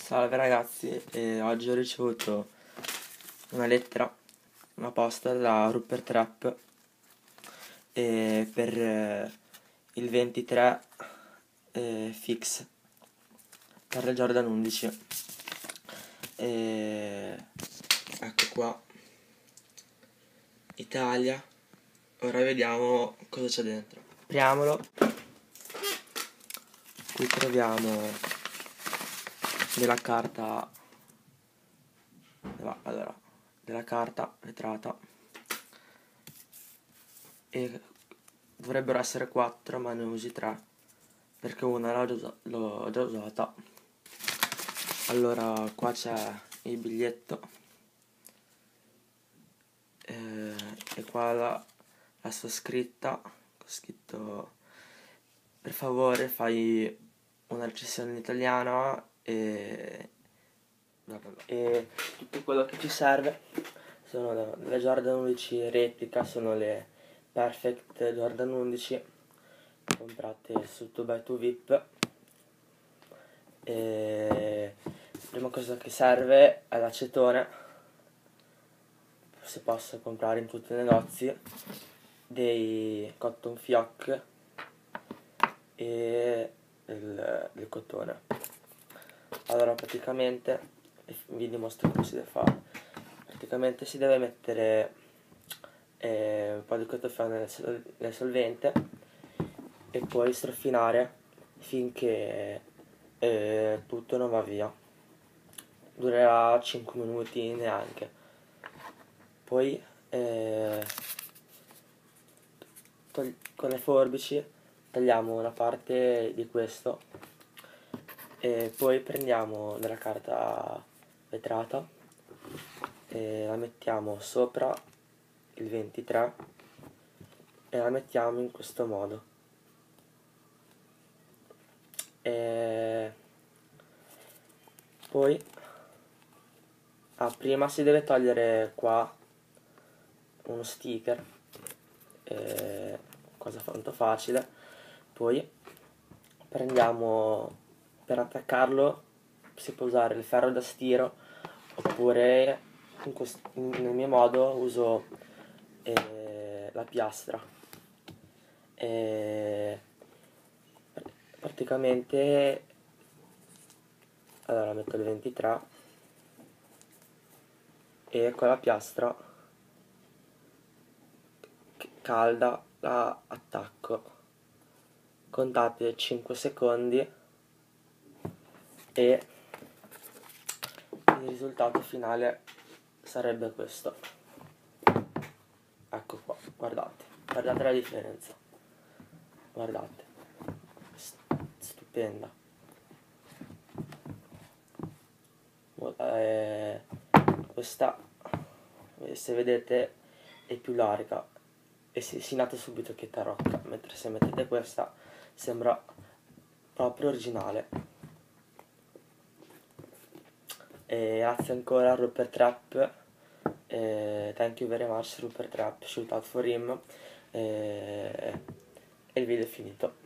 Salve ragazzi, oggi ho ricevuto una lettera, una posta da Rupert Rap per il 23 fix per le Jordan 11. Ecco qua, Italia. Ora vediamo cosa c'è dentro. Apriamolo. Qui troviamo della carta, della carta vetrata, e dovrebbero essere 4, ma ne usi 3 perché una l'ho già usata. Allora qua c'è il biglietto e qua la sua scritta, ho scritto: per favore fai una recensione in italiano e tutto quello che ci serve sono le Jordan 11 replica, sono le Perfect Jordan 11 comprate su 2x2VIP. La prima cosa che serve è l'acetone, si possa comprare in tutti i negozi, dei cotton fioc e del cotone. Allora praticamente vi dimostro come si deve fare. Praticamente si deve mettere un po' di cotton fioc nel solvente e poi strofinare finché tutto non va via. Durerà 5 minuti neanche. Poi con le forbici tagliamo una parte di questo e poi prendiamo della carta vetrata e la mettiamo sopra il 23 e la mettiamo in questo modo. E poi prima si deve togliere qua uno sticker, cosa molto facile. Poi prendiamo, per attaccarlo si può usare il ferro da stiro oppure nel mio modo uso la piastra. Praticamente allora metto il 23 e con la piastra calda la attacco. Contate 5 secondi e il risultato finale sarebbe questo. Ecco qua, guardate la differenza, guardate, stupenda. Questa, se vedete, è più larga e si nota subito che è tarocca, mentre se mettete questa sembra proprio originale. Grazie ancora a Rupert Rap, thank you very much Rupert Rap, shout out for him, e il video è finito.